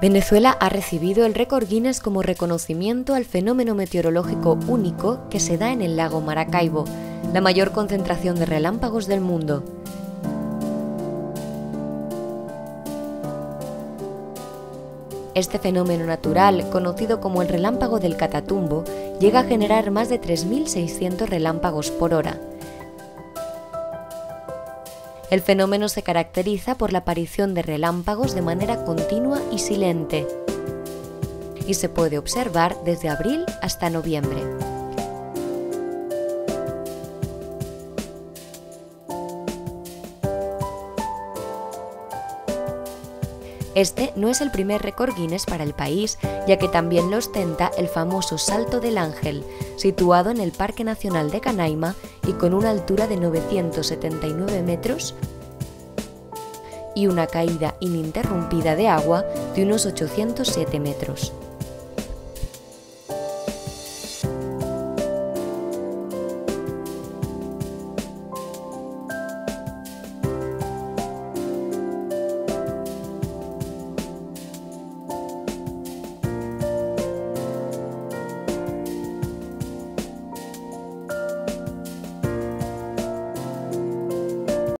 Venezuela ha recibido el récord Guinness como reconocimiento al fenómeno meteorológico único que se da en el lago Maracaibo, la mayor concentración de relámpagos del mundo. Este fenómeno natural, conocido como el relámpago del Catatumbo, llega a generar más de 3.600 relámpagos por hora. El fenómeno se caracteriza por la aparición de relámpagos de manera continua y silente, y se puede observar desde abril hasta noviembre. Este no es el primer récord Guinness para el país, ya que también lo ostenta el famoso Salto del Ángel, situado en el Parque Nacional de Canaima y con una altura de 979 metros y una caída ininterrumpida de agua de unos 807 metros.